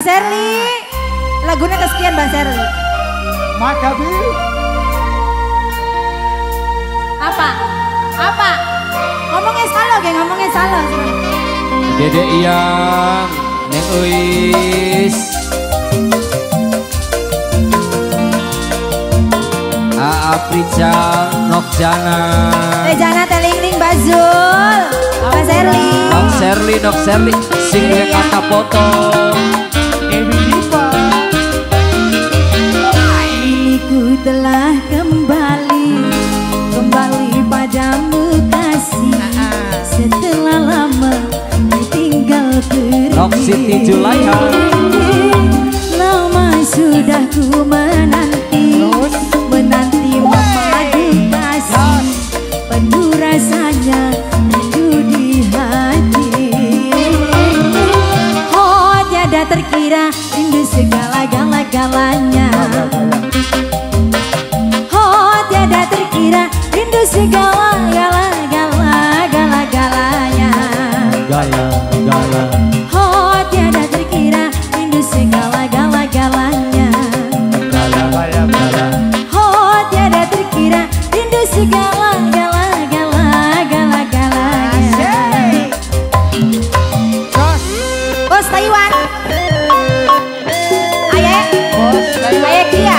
Serly, lagunya kesekian Bang Serly. Makabi. Apa? Apa? Ngomongnya salah, geng, ngomongnya salah. Dede Iyang, Neng Uis, Aa Prijal, Nokjana, Tejana Telingling Bazul, Bang Serly. Nok Serly, sing kata foto. Dewi Diva. Ku telah kembali padamu kasih. Setelah lama ditinggal pergi. Nok Siti Julaiha. Lama sudah ku menanti memadu kasih. Penuh rasanya rindu di hati. Oh tiada terkira rindu segala-galanya. Oh tiada terkira rindu segala-galanya. Oh tiada terkira rindu segala-galanya. Oh tiada terkira rindu segala-galanya. Bos Taiwan. Aye Kia.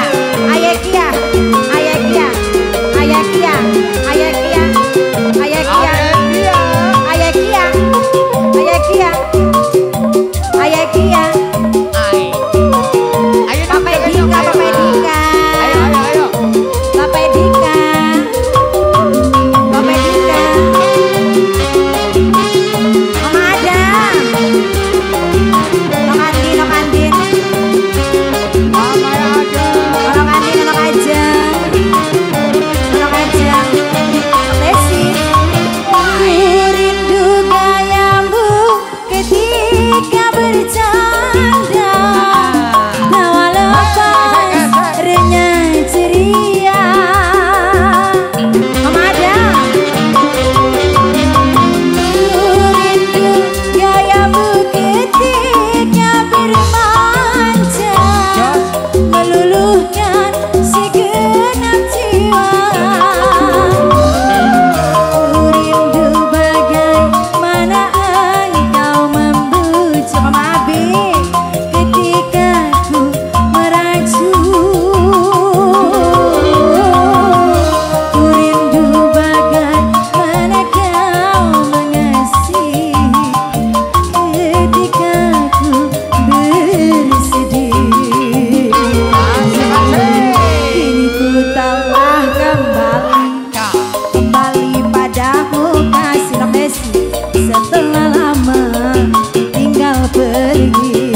Setelah lama tinggal pergi.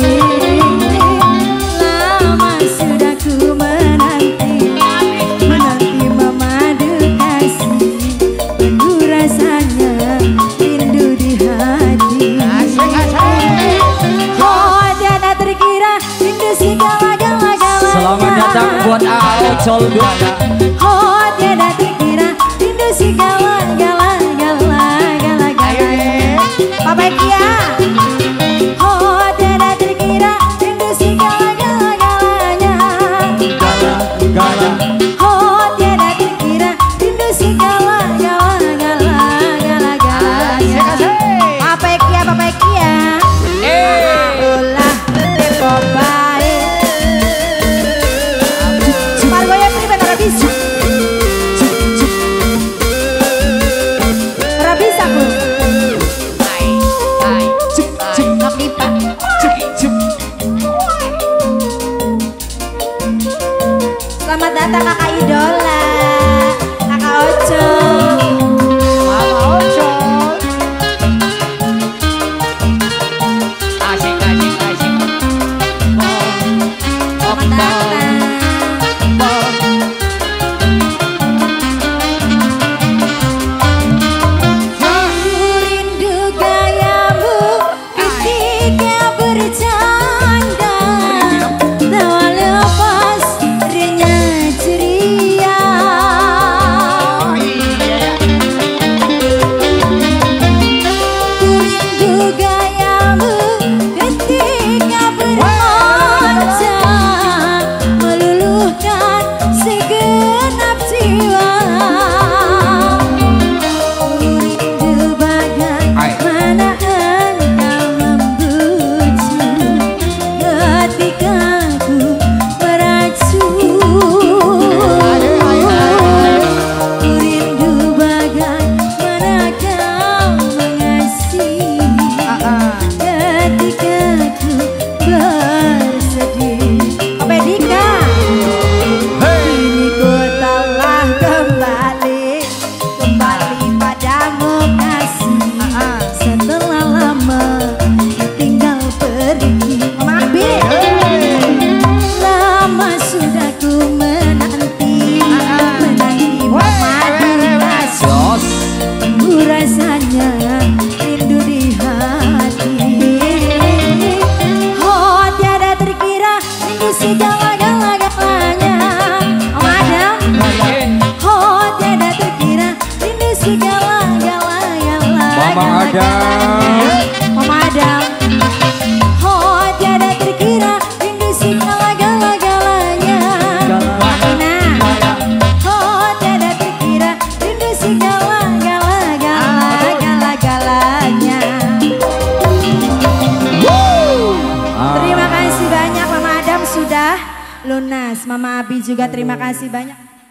Lama sudah ku menanti memadu kasih. Penuh rasanya rindu di hati. Oh tiada terkira rindu segala-galanya. Selamat datang buat Aa Ocol Duana. Oh tiada terkira rindu segala-galanya. Papa Kia. Oh tiada terkira rindu segala-galanya. Oh tiada terkira rindu segala-galanya. Papa Kia. Ulah tempo baik. Margoya pribadi ora bisa. Ora bisa ku. Selamat datang kakak idola, kakak Oco, Mama Oco. Asik. selamat datang. Rindu gayamu ketika bercanda. Tawa lepas rinya ceria. Mama Adam. Mama Adam. Oh tiada terkira rindu segala-gala-galanya. Oh tiada terkira rindu segala-gala-galanya. Terima kasih banyak Mama Adam sudah lunas. Mama Abi juga terima kasih banyak.